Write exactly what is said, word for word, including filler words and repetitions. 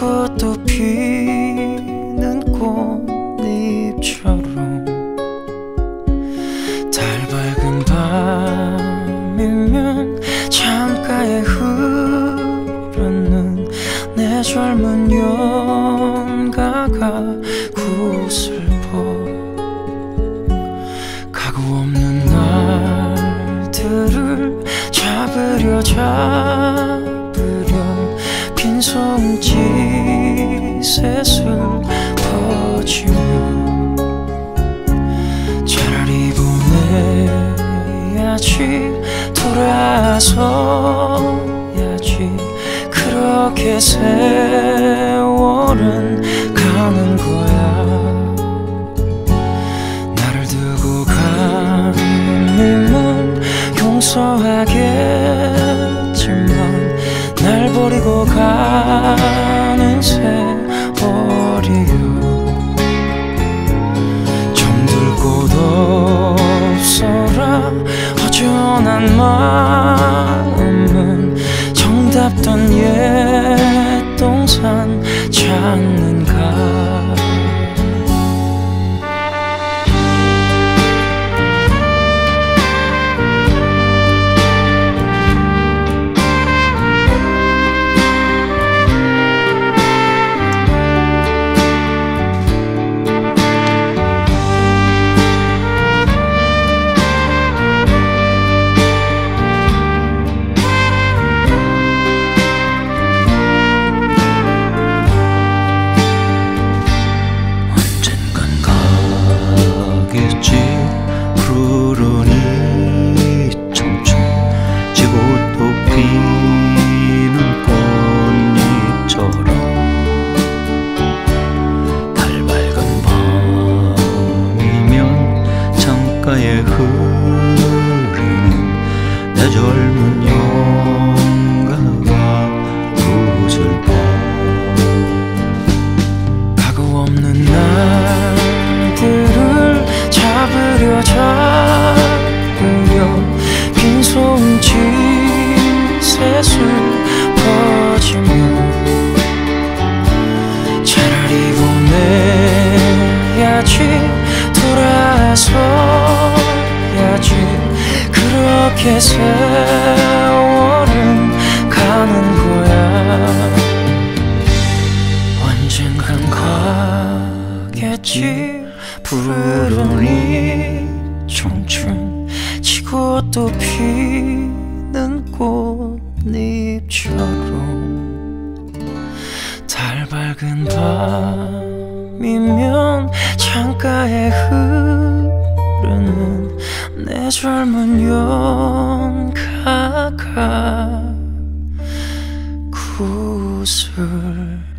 지고 또 피는 꽃잎처럼 달 밝은 밤이면 창가에 흐르는 내 젊은 연가가 구슬퍼 가구 없는 날들을 잡으려 잡으려 빈손짓 셋을 퍼지며 차라리 보내야지 돌아서야지 그렇게 세월은 가는 거야. 나를 두고 간 님은 용서하겠지만 날 버리고 가는 세월이요 정들 곳 없어라 허전한 마음은 정답던 옛 동산 찾는가. 푸른 이 청춘 지고 또 피는 꽃잎처럼 달 밝은 밤이면 창가에 흐르는 내 젊은 연가가 구슬퍼 가구 없는 날들을 잡으려 잡으려 빈손짓 셋을 퍼지며 차라리 보내야지 돌아서야지 그렇게 세월은 가는 거야. 언젠간 가겠지 푸른 이 청춘 지고 또 피는 꽃잎처럼 달 밝은 밤이면 창가에 흐르는 내 젊은 연가가 구슬